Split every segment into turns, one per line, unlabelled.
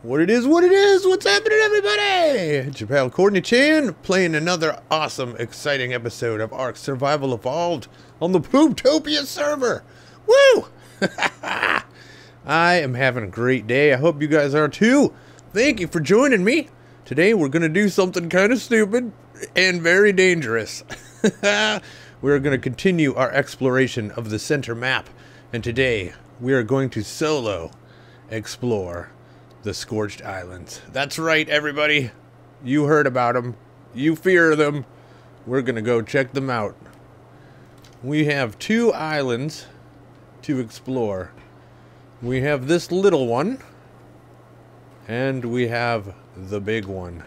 What it is, what's happening, everybody? It's your pal Courtney Chan, playing another awesome, exciting episode of Ark Survival Evolved on the Pooptopia server. Woo! I am having a great day. I hope you guys are too. Thank you for joining me. Today we're going to do something kind of stupid and very dangerous. We're going to continue our exploration of the center map. And today we are going to solo explore the Scorched Islands. That's right, everybody. You heard about them. You fear them. We're going to go check them out. We have two islands to explore. We have this little one, and we have the big one.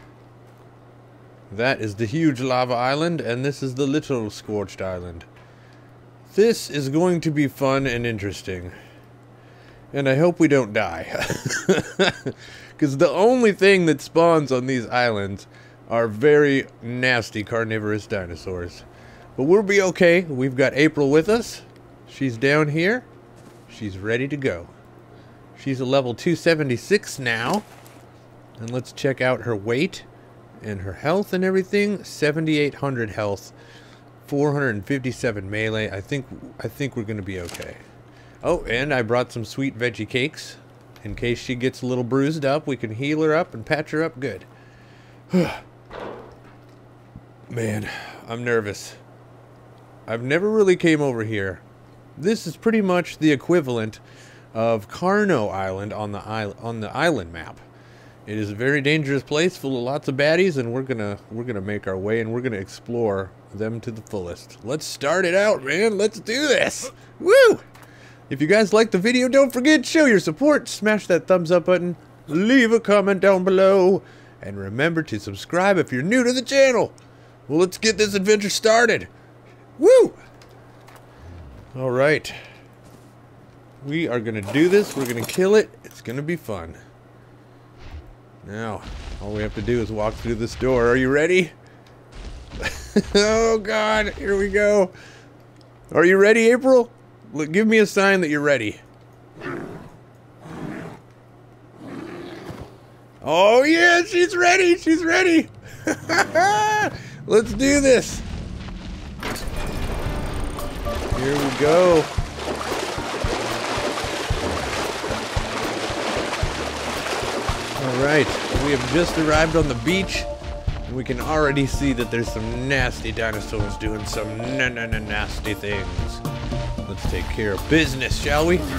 That is the huge lava island, and this is the little Scorched Island. This is going to be fun and interesting. And I hope we don't die. Because the only thing that spawns on these islands are very nasty carnivorous dinosaurs. But we'll be okay. We've got April with us. She's down here. She's ready to go. She's a level 276 now. And let's check out her weight and her health and everything. 7,800 health. 457 melee. I think we're going to be okay. Oh, and I brought some sweet veggie cakes. In case she gets a little bruised up, we can heal her up and patch her up good. Man, I'm nervous. I've never really came over here. This is pretty much the equivalent of Carno Island on the island map. It is a very dangerous place full of lots of baddies, and we're gonna make our way and we're gonna explore them to the fullest. Let's start it out, man. Let's do this. Woo! If you guys liked the video, don't forget to show your support. Smash that thumbs up button. Leave a comment down below. And remember to subscribe if you're new to the channel. Well, let's get this adventure started. Woo! Alright. We are going to do this. We're going to kill it. It's going to be fun. Now, all we have to do is walk through this door. Are you ready? Oh, God. Here we go. Are you ready, April? Look, give me a sign that you're ready. Oh yeah, she's ready. She's ready. Let's do this. Here we go. All right, we have just arrived on the beach. And we can already see that there's some nasty dinosaurs doing some nasty things. Let's take care of business, shall we?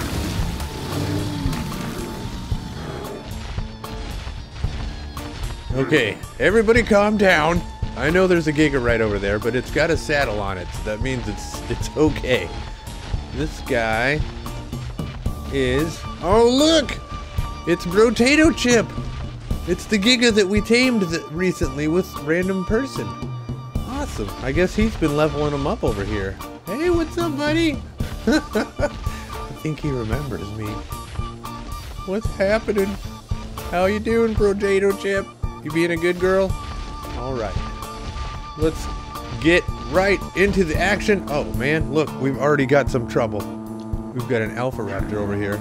Okay, everybody calm down. I know there's a Giga right over there, but it's got a saddle on it, so that means it's okay. This guy is... Oh, look! It's Brotato Chip! It's the Giga that we tamed recently with random person. Awesome. I guess he's been leveling them up over here. Hey, what's up, buddy? I think he remembers me. What's happening? How you doing, Brotato Chip? You being a good girl? Alright. Let's get right into the action. Oh, man, look, we've already got some trouble. We've got an Alpha Raptor over here.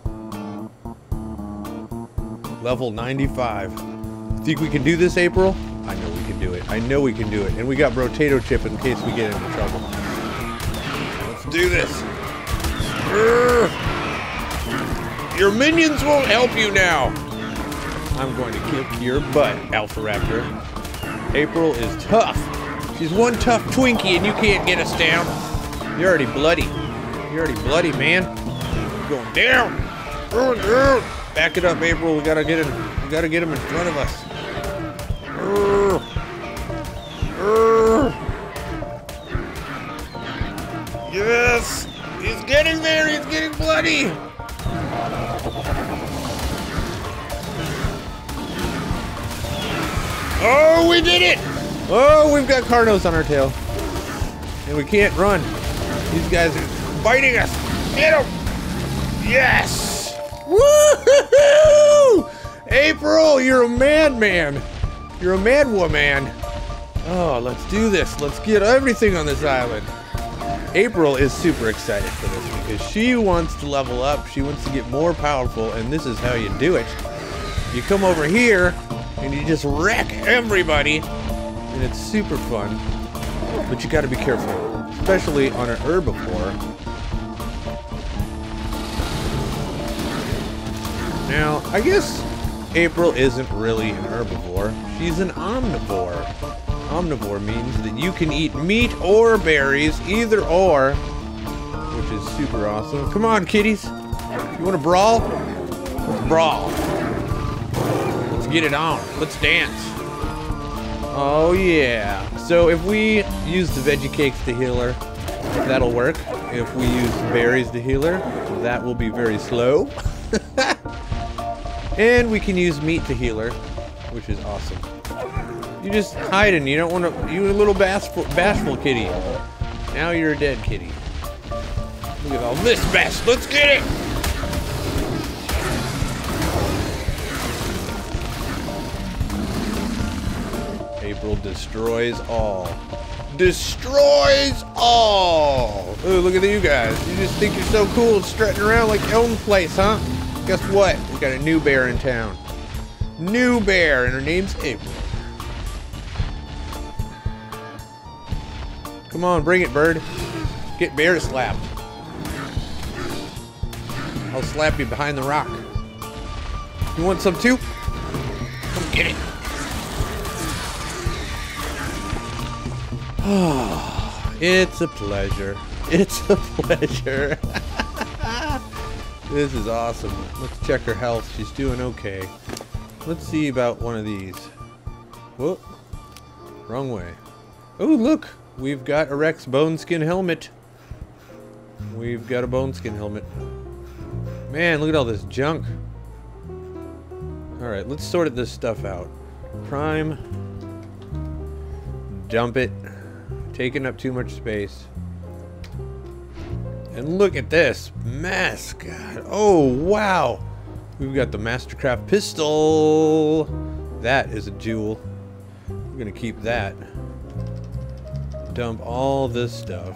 Level 95. Think we can do this, April? I know we can do it. I know we can do it. And we got Brotato Chip in case we get into trouble. Let's do this. Your minions won't help you now. I'm going to kick your butt, Alpha Raptor. April is tough. She's one tough Twinkie and you can't get us down. You're already bloody. You're already bloody, man. You're going down. Back it up, April. We gotta get him. We gotta get him in front of us. Yes! He's getting there! He's getting bloody! Oh, we did it! Oh, we've got Carnos on our tail. And we can't run. These guys are biting us. Get him! Yes! Woo-hoo-hoo! April, you're a madman. You're a mad woman. Oh, let's do this. Let's get everything on this island. April is super excited for this because she wants to level up. She wants to get more powerful, and this is how you do it. You come over here and you just wreck everybody, and it's super fun. But you got to be careful, especially on an herbivore. Now, I guess April isn't really an herbivore. She's an omnivore. Omnivore means that you can eat meat or berries, either or, which is super awesome. Come on, kitties. You want to brawl? Let's brawl. Let's get it on. Let's dance. Oh, yeah. So if we use the veggie cakes to heal her, that'll work. If we use berries to heal her, that will be very slow. And we can use meat to heal her, which is awesome. You just hiding. You don't want to. You a little bashful kitty. Now you're a dead kitty. Look at all this mess. Let's get it. April destroys all. Destroys all. Ooh, look at you guys. You just think you're so cool, strutting around like you own the place, huh? Guess what? We got a new bear in town. New bear, and her name's April. Come on, bring it, bird. Get bear slapped. I'll slap you behind the rock. You want some too? Come get it. Oh, it's a pleasure. It's a pleasure. This is awesome. Let's check her health. She's doing okay. Let's see about one of these. Whoop. Wrong way. Oh, look. We've got a Rex bone skin helmet. We've got a bone skin helmet. Man, look at all this junk. Alright, let's sort this stuff out. Prime. Dump it. Taking up too much space. And look at this mess, God. Oh, wow. We've got the Mastercraft pistol. That is a jewel. We're gonna keep that. Dump all this stuff.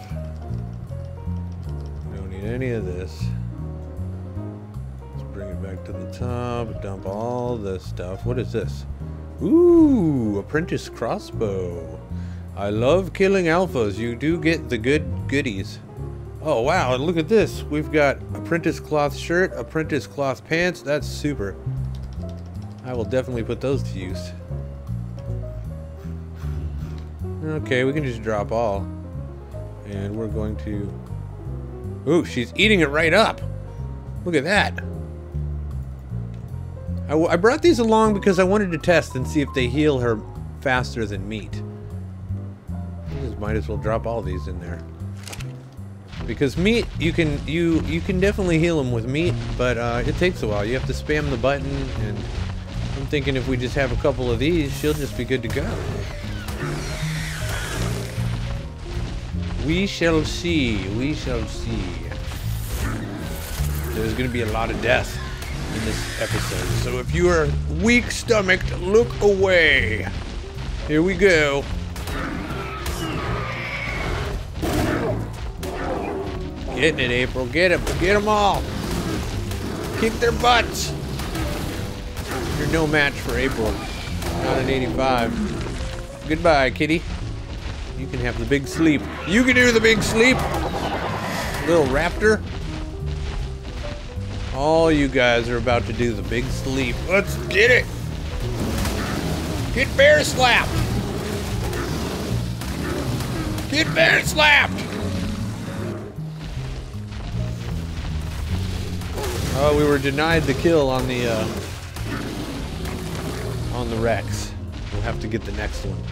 We don't need any of this. Let's bring it back to the top. Dump all this stuff. What is this? Ooh, apprentice crossbow. I love killing alphas. You do get the good goodies. Oh, wow, and look at this. We've got apprentice cloth shirt, apprentice cloth pants. That's super. I will definitely put those to use. Okay, we can just drop all. And we're going to... Ooh, she's eating it right up. Look at that. I brought these along because I wanted to test and see if they heal her faster than meat. Might as well drop all these in there. Because meat, you can definitely heal them with meat, but it takes a while. You have to spam the button, and I'm thinking if we just have a couple of these, she'll just be good to go. We shall see. We shall see. There's going to be a lot of death in this episode, so if you are weak-stomached, look away. Here we go. Getting it, April. Get them. Get them all. Kick their butts. You're no match for April. Not an 85. Goodbye, kitty. You can have the big sleep. You can do the big sleep. Little raptor. All you guys are about to do the big sleep. Let's get it. Get bear slapped. Get bear slapped. Oh, we were denied the kill on the Rex. We'll have to get the next one.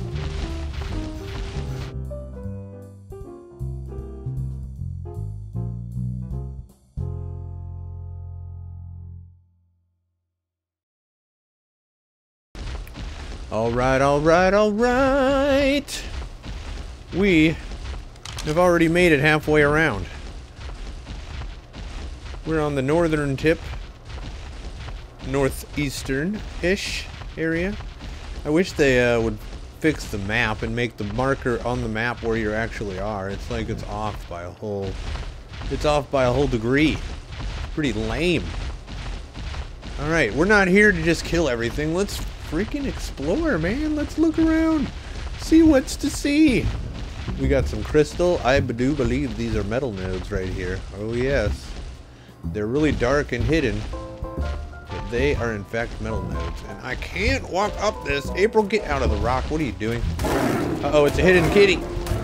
All right, all right, all right. We have already made it halfway around. We're on the northern tip, northeastern-ish area. I wish they would fix the map and make the marker on the map where you actually are. It's like it's off by a whole degree. Pretty lame. Alright, we're not here to just kill everything. Let's freaking explore, man. Let's look around. See what's to see. We got some crystal. I do believe these are metal nodes right here. Oh, yes. They're really dark and hidden. But they are, in fact, metal nodes. And I can't walk up this. April, get out of the rock. What are you doing? Uh-oh, it's a hidden kitty.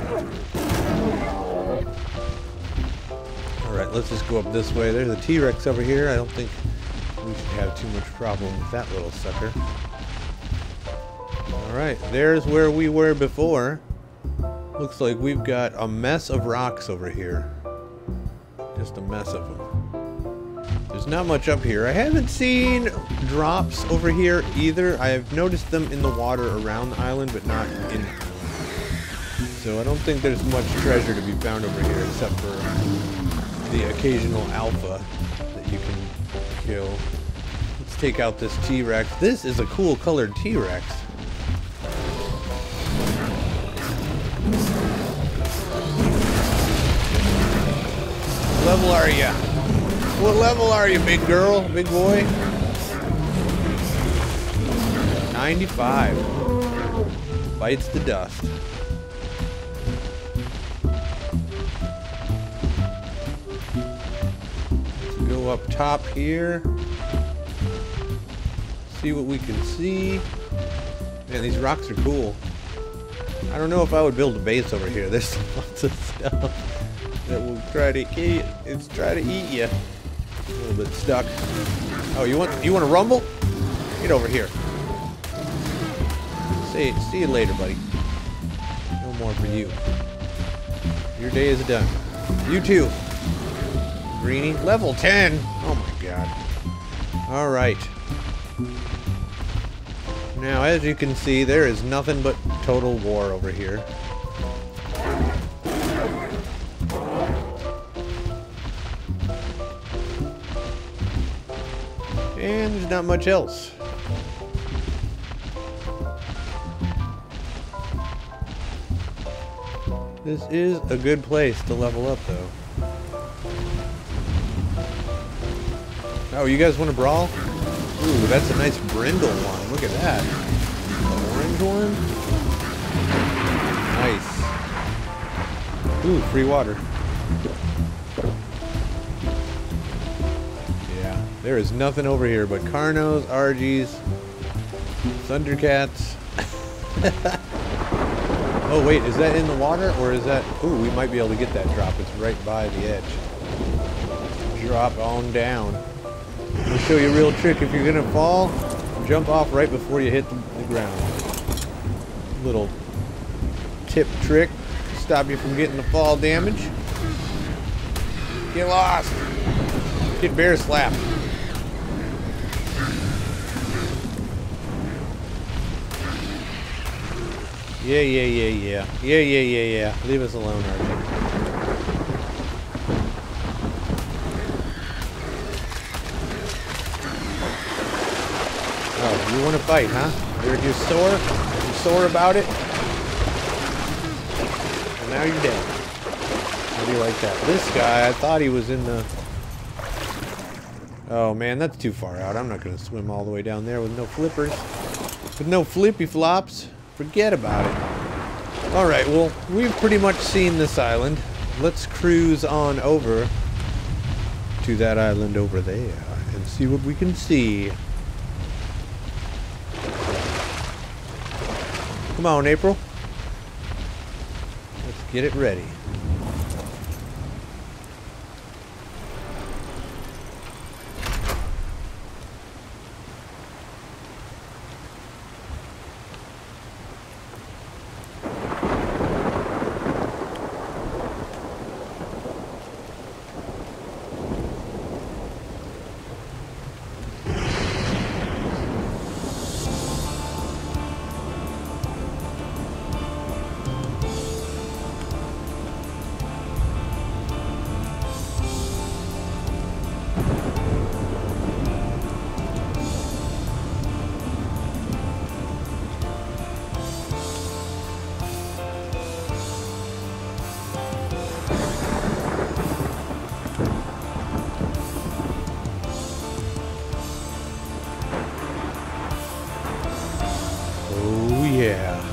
Alright, let's just go up this way. There's a T-Rex over here. I don't think we should have too much problem with that little sucker. Alright, there's where we were before. Looks like we've got a mess of rocks over here. Just a mess of them. There's not much up here. I haven't seen drops over here either. I have noticed them in the water around the island, but not in the island. So I don't think there's much treasure to be found over here except for the occasional alpha that you can kill. Let's take out this T-Rex. This is a cool colored T-Rex. What level are you? What level are you, big girl, big boy? 95. Bites the dust. Let's go up top here. See what we can see. Man, these rocks are cool. I don't know if I would build a base over here. There's lots of stuff that will try to eat. It's try to eat you. A little bit stuck. Oh, you want to rumble? Get over here. See you later, buddy. No more for you. Your day is done. You too. Greenie, level 10. Oh my god. All right. Now, as you can see, there is nothing but total war over here. And there's not much else. This is a good place to level up, though. Oh, you guys want to brawl? Ooh, that's a nice brindle one. Look at that. The orange one? Nice. Ooh, free water. Yeah, there is nothing over here but Carnos, Argies, Thundercats. Oh wait, is that in the water or is that... Ooh, we might be able to get that drop. It's right by the edge. Drop on down. I'll show you a real trick. If you're gonna fall, jump off right before you hit the ground. Little tip trick to stop you from getting the fall damage. Get lost. Get bear slapped. Yeah. Leave us alone, Archie. Oh, you want to fight, huh? You're sore? You're sore about it? Well, now you're dead. How do you like that? This guy, I thought he was in the... Oh man, that's too far out. I'm not going to swim all the way down there with no flippers. With no flippy flops. Forget about it. Alright, well, we've pretty much seen this island. Let's cruise on over to that island over there and see what we can see. Come on, April. Let's get it ready.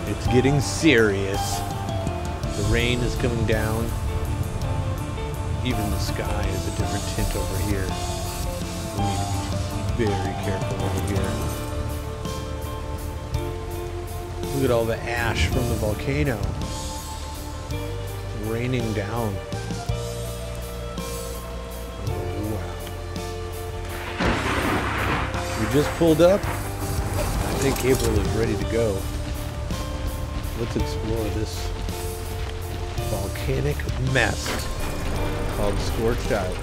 It's getting serious. The rain is coming down. Even the sky is a different tint over here. We need to be very careful over here. Look at all the ash from the volcano. It's raining down. Oh, wow. We just pulled up. I think April is ready to go. Let's explore this volcanic mess called Scorched Island.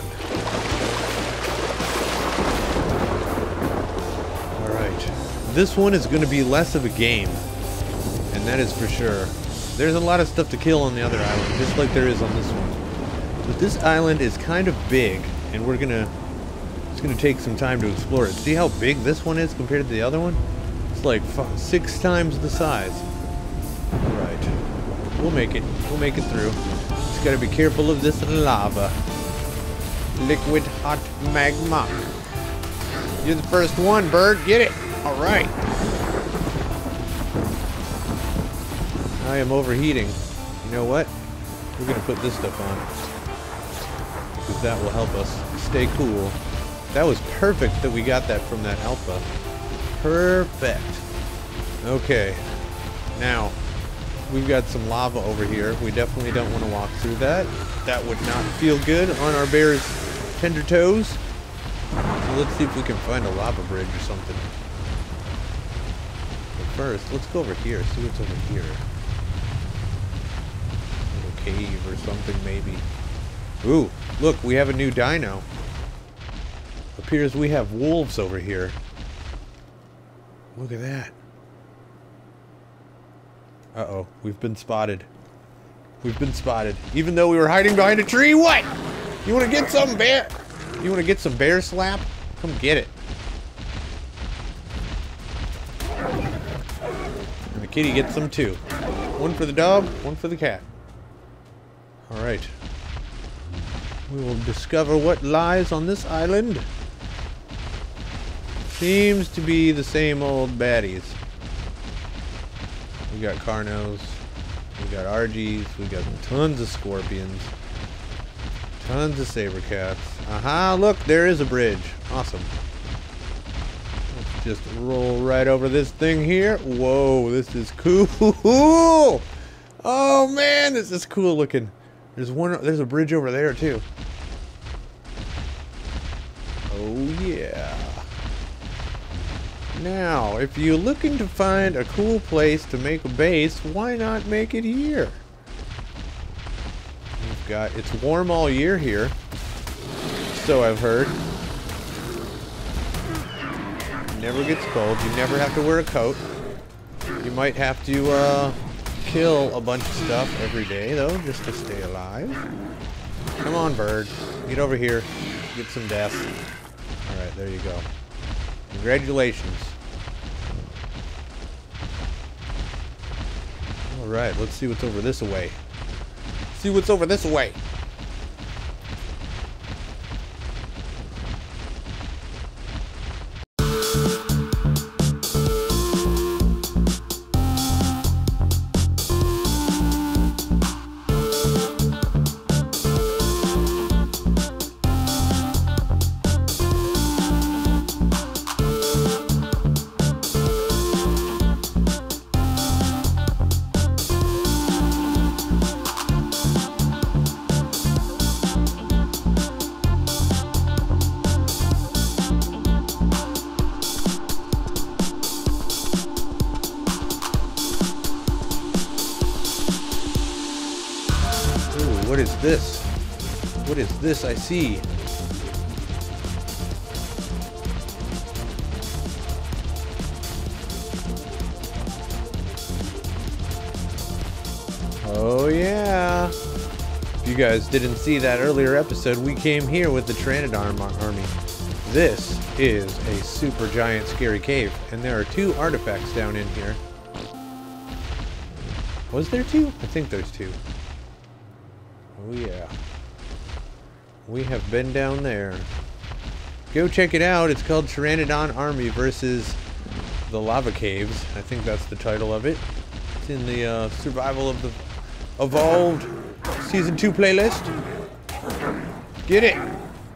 Alright. This one is going to be less of a game. And that is for sure. There's a lot of stuff to kill on the other island, just like there is on this one. But this island is kind of big, and it's gonna take some time to explore it. See how big this one is compared to the other one? It's like 6 times the size. Alright. We'll make it. We'll make it through. Just gotta be careful of this lava. Liquid hot magma. You're the first one, bird. Get it. Alright. I am overheating. You know what? We're gonna put this stuff on. Because that will help us stay cool. That was perfect that we got that from that alpha. Perfect. Okay. Now, we've got some lava over here. We definitely don't want to walk through that. That would not feel good on our bear's tender toes. So let's see if we can find a lava bridge or something. But first, let's go over here, see what's over here. A little cave or something, maybe. Ooh, look, we have a new dino. Appears we have wolves over here. Look at that. Uh-oh, we've been spotted. We've been spotted. Even though we were hiding behind a tree, what? You want to get some bear? You want to get some bear slap? Come get it. And the kitty gets some too. One for the dog, one for the cat. Alright. We will discover what lies on this island. Seems to be the same old baddies. We got Carnos, we got Argies, we got tons of scorpions, tons of saber cats. Aha, look, there is a bridge. Awesome. Let's just roll right over this thing here. Whoa, this is cool. Oh man, this is cool looking. There's a bridge over there too. Oh yeah. Now, if you're looking to find a cool place to make a base, why not make it here? We've got, it's warm all year here, so I've heard. It never gets cold. You never have to wear a coat. You might have to kill a bunch of stuff every day, though, just to stay alive. Come on, bird. Get over here. Get some death. Alright, there you go. Congratulations. Alright, let's see what's over this way. See what's over this way. What is this? What is this I see? Oh yeah! If you guys didn't see that earlier episode, we came here with the Pteranodon army. This is a super giant scary cave, and there are 2 artifacts down in here. Was there 2? I think there's 2. Oh yeah. We have been down there. Go check it out. It's called Pteranodon Army versus the Lava Caves. I think that's the title of it. It's in the Survival of the Evolved Season 2 playlist. Get it!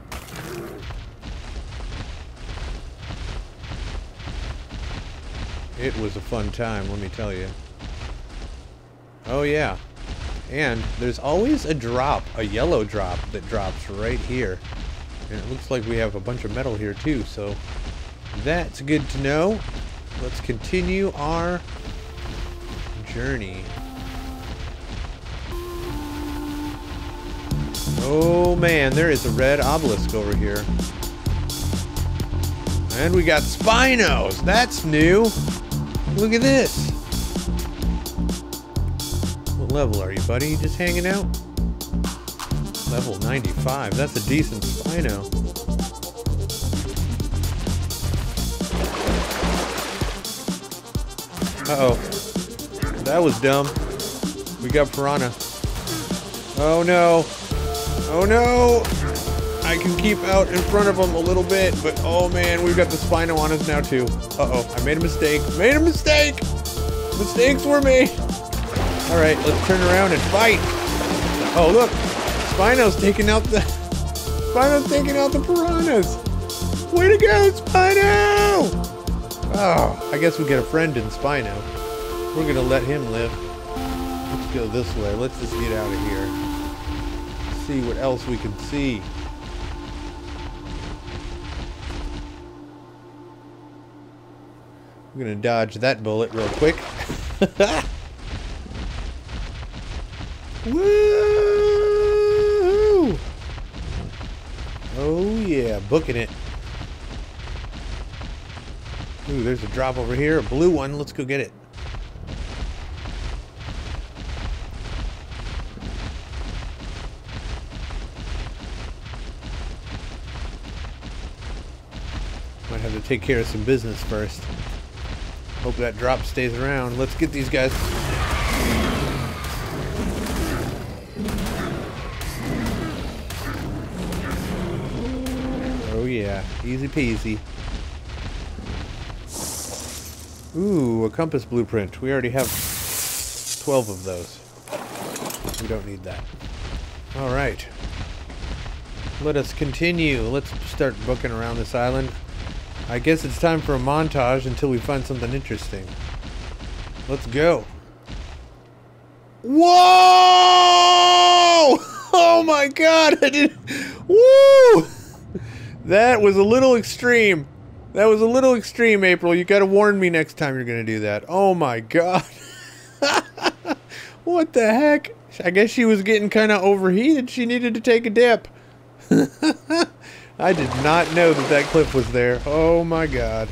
It was a fun time, let me tell you. Oh yeah. And there's always a drop, a yellow drop that drops right here. And it looks like we have a bunch of metal here too, so that's good to know. Let's continue our journey. Oh man, there is a red obelisk over here. And we got Spinos! That's new! Look at this! What level are you, buddy? You just hanging out? Level 95. That's a decent Spino. Uh-oh. That was dumb. We got Piranha. Oh no! Oh no! I can keep out in front of them a little bit, but oh man, we've got the Spino on us now too. Uh-oh, I made a mistake. Made a mistake! Mistakes were made! Alright, let's turn around and fight! Oh look! Spino's taking out the... Spino's taking out the Piranhas! Way to go, Spino! Oh, I guess we get a friend in Spino. We're gonna let him live. Let's go this way. Let's just get out of here. See what else we can see. I'm gonna dodge that bullet real quick. Woo! Oh yeah, booking it. Ooh, there's a drop over here, a blue one. Let's go get it. Might have to take care of some business first. Hope that drop stays around. Let's get these guys. Oh yeah, easy peasy. Ooh, a compass blueprint. We already have 12 of those. We don't need that. Alright. Let us continue. Let's start booking around this island. I guess it's time for a montage until we find something interesting. Let's go. Whoa! Oh my god! I did. Woo! That was a little extreme. That was a little extreme, April. You gotta warn me next time you're gonna do that. Oh my god. What the heck? I guess she was getting kind of overheated. She needed to take a dip. I did not know that that clip was there. Oh my god.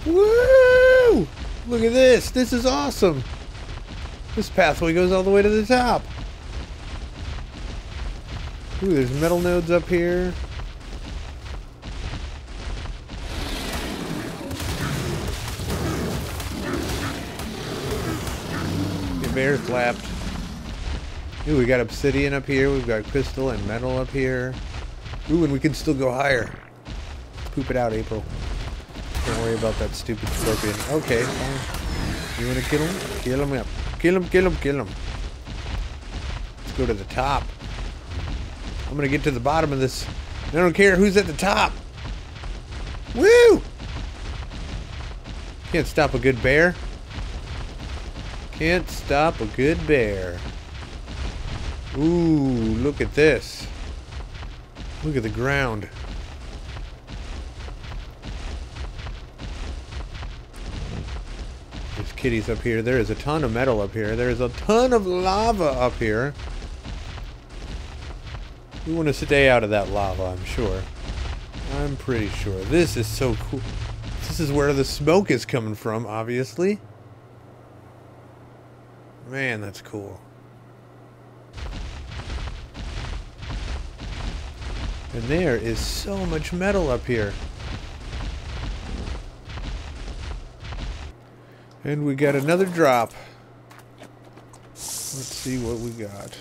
Woo! Look at this. This is awesome. This pathway goes all the way to the top. Ooh, there's metal nodes up here. Get bear slapped. Ooh, we got obsidian up here. We've got crystal and metal up here. Ooh, and we can still go higher. Let's poop it out, April. Don't worry about that stupid scorpion. Okay, fine. You want to kill him? Kill him up. Kill him, kill him, kill him. Let's go to the top. I'm going to get to the bottom of this. I don't care who's at the top. Woo! Can't stop a good bear. Can't stop a good bear. Ooh, look at this. Look at the ground. There's kitties up here. There is a ton of metal up here. There is a ton of lava up here. We want to stay out of that lava, I'm sure. I'm pretty sure. This is so cool. This is where the smoke is coming from, obviously. Man, that's cool. And there is so much metal up here. And we got another drop. Let's see what we got.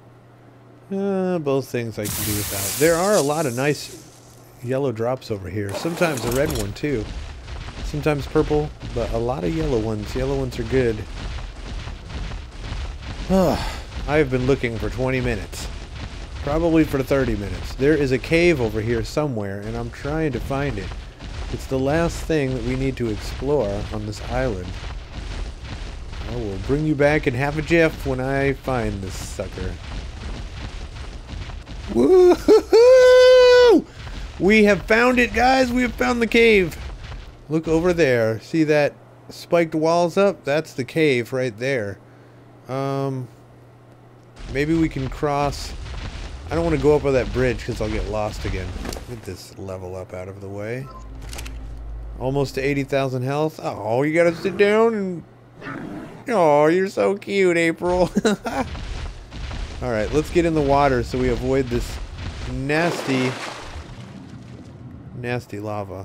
Both things I can do without. There are a lot of nice yellow drops over here. Sometimes a red one too. Sometimes purple, but a lot of yellow ones. Yellow ones are good. I have been looking for 20 minutes. Probably for 30 minutes. There is a cave over here somewhere, and I'm trying to find it. It's the last thing that we need to explore on this island. I will bring you back in half a jiff when I find this sucker. Woo-hoo-hoo! We have found it, guys! We have found the cave! Look over there. See that spiked walls up? That's the cave right there. Maybe we can cross... I don't want to go up on that bridge because I'll get lost again. Get this level up out of the way. Almost to 80,000 health. Oh, you gotta sit down and... Oh, you're so cute, April. Alright, let's get in the water so we avoid this nasty, nasty lava.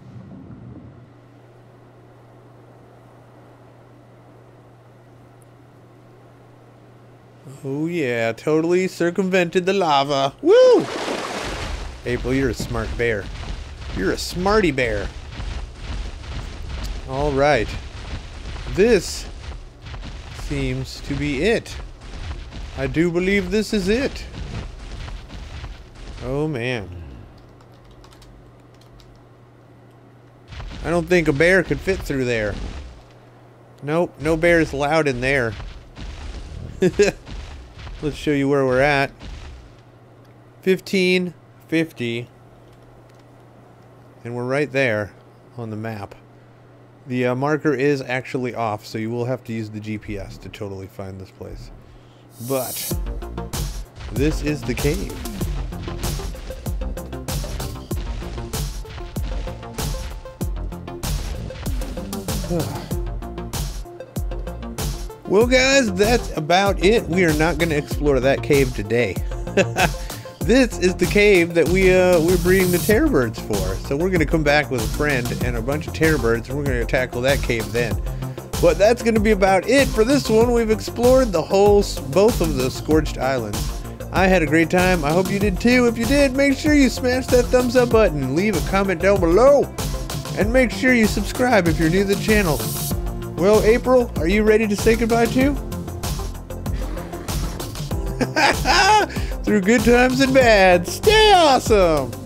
Oh yeah, totally circumvented the lava. Woo! April, you're a smart bear. You're a smarty bear. Alright. This seems to be it. I do believe this is it. Oh man. I don't think a bear could fit through there. Nope, no bears allowed in there. Let's show you where we're at. 1550. And we're right there on the map. The marker is actually off, so you will have to use the GPS to totally find this place. But this is the cave. Well guys, that's about it. We are not going to explore that cave today. This is the cave that we're breeding the terror birds for. So we're going to come back with a friend and a bunch of terror birds, and we're going to tackle that cave then. But that's going to be about it for this one. We've explored the both of the Scorched Islands. I had a great time. I hope you did too. If you did, make sure you smash that thumbs up button. Leave a comment down below. And make sure you subscribe if you're new to the channel. Well, April, are you ready to say goodbye too? Through good times and bad, stay awesome!